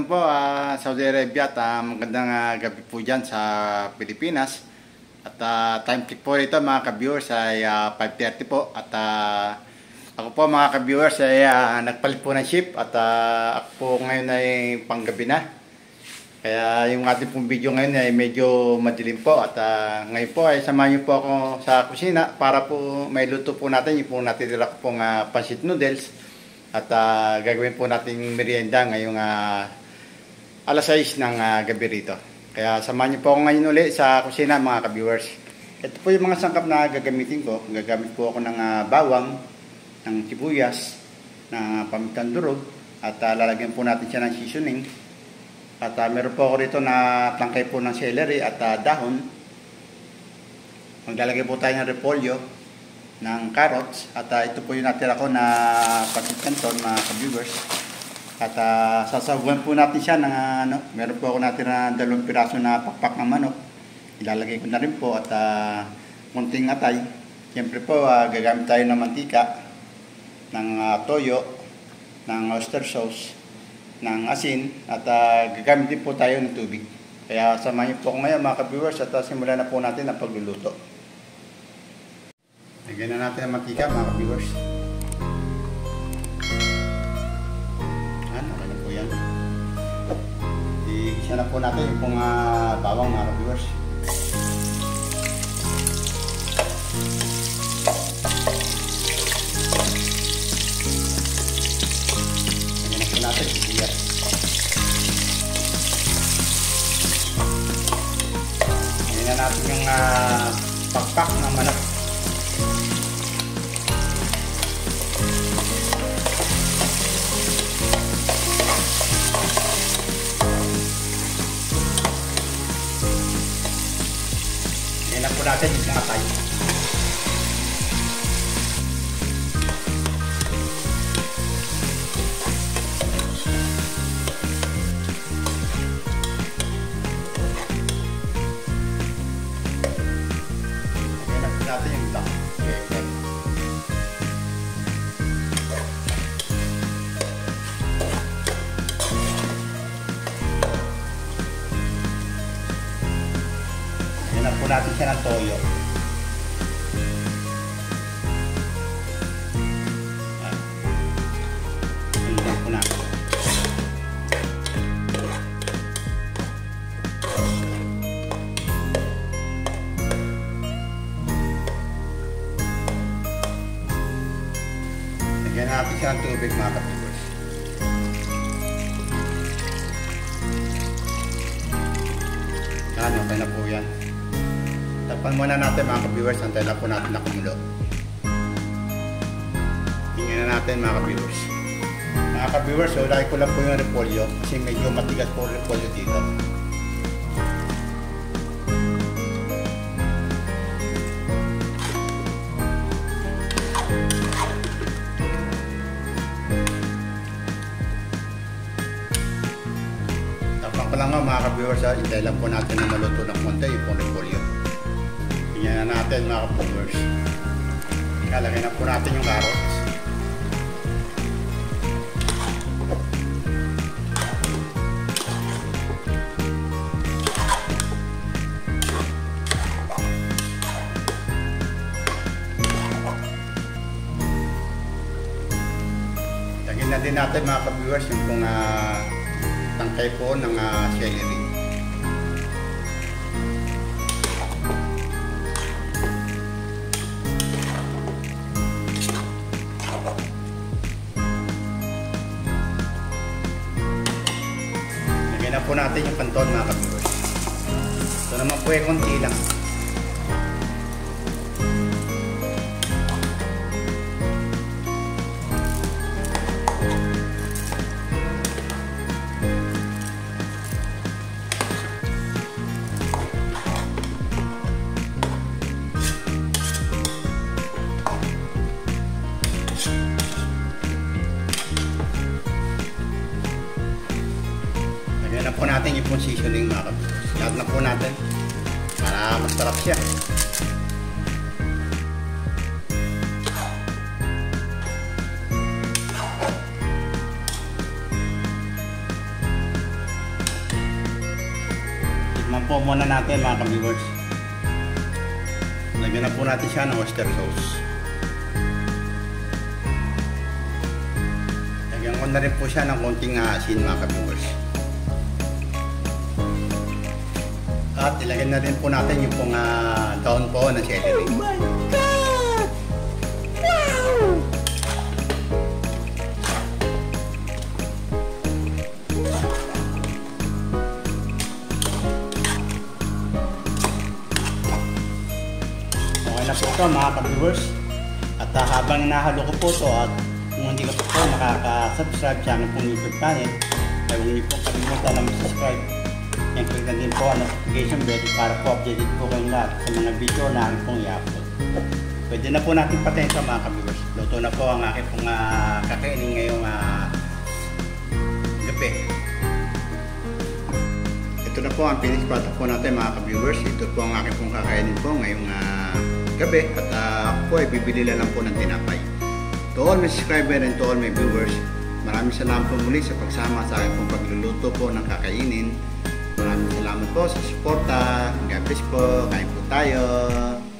afternoon po, Saudi Arabia at magandang gabi po dyan sa Pilipinas. At time check po rito mga ka-viewers ay 5:30 po. At ako po mga ka-viewers ay nagpalit po ng ship at ako po ngayon ay panggabi na. Kaya yung ating pong video ngayon ay medyo madilim po. At ngayon po ay samahan niyo po ako sa kusina para po may luto po natin yung pong natitira ko pong pancit noodles. At gagawin po natin merienda ngayong alas 6 ng gabi rito. Kaya samahan niyo po ako ngayon ulit sa kusina mga ka-viewers. Ito po yung mga sangkap na gagamitin ko. Gagamit po ako ng bawang, ng sibuyas, ng pamitang durog. At lalagyan po natin siya ng seasoning. At meron po ako rito na tangkay po ng celery at dahon. Maglalagay po tayo ng repolyo, ng carrots, at ito po yung natira ko na pancit canton mga ka-viewers. At sasabuhan po natin siya ng meron po ako natira 2 piraso na pakpak ng manok. Ilalagay ko na rin po at munting atay. Siyempre po gagamit tayo ng mantika, ng toyo, ng oyster sauce, ng asin, at gagamit din po tayo ng tubig. Kaya samahin po ko ngayon mga ka-viewers at simulan na po natin ang pagluluto. Lagyan na natin ang mantika mga ka-viewers. Okay na po yan. Igisa na po natin yung pong bawang mga ka-viewers. Lagyan na po natin sibuyas. Lagyan na natin yung pakpak ng manok. Lagyan na po natin yung mga tayo. Natin yung black pepper. Lagyan po natin siya ng toyo. Lagyan po natin. Lagyan natin siya ng tubig mga ka-viewers. Okay na po yan. Tapan muna natin mga ka-viewers. Antayin na po natin na kumulo. Tingnan na natin mga ka-viewers. Mga ka-viewers, lagi ko lang po yung repolyo kasi medyo matigas po yung repolyo dito. Lang mga ka-viewers, hintay lang po natin na maluto ng konti yung pong repolyo. Tingnan na natin mga ka-viewers. Ikalagay na po natin yung carrots. Lagyan na din natin mga ka-viewers yung pong tangkay po ng celery. Lagyan na po natin yung kanton mga ka-viewers. Ito naman po ay konti lang. Lagyan na po natin yung seasoning mga ka-viewers. Lahat na po natin para mas sarap siya. po muna natin mga ka-viewers. Lagyan na po natin siya ng oyster sauce. Lagyan ko na rin po siya ng konting asin mga ka-viewers. At ilagyan na rin po natin yung pong daon po ng celery. Oh my God! Wow! Okay na po ito mga ka-viewers. At habang nahalo ko po ito at kung hindi ka po nakaka-subscribe sa aking pong YouTube channel, ay huwag niyo po kalimutan na mag-subscribe. And click na din po ang notification bell para po updated po kayong lahat sa mga video na aking pong i-upload. Pwede na po natin patayin ito mga ka-viewers. Luto na po ang aking pong kakainin ngayong gabi. Ito na po ang finished product po natin mga ka-viewers. Ito po ang aking pong kakainin po ngayong gabi. At ako po ay bibili lang po ng tinapay. To all my subscribers and to all my viewers, maraming salamat po muli sa pagsama sa aking pong pagluluto po ng kakainin. Maraming salamat po sa suporta. God bless po. Kain po tayo.